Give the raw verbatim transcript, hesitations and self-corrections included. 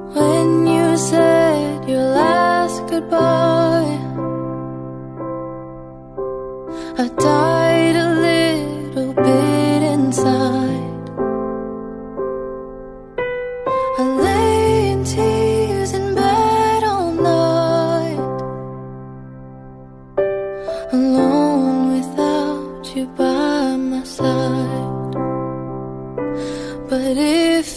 When you said your last goodbye, I died a little bit inside. I lay in tears in bed all night, alone without you by my side. But if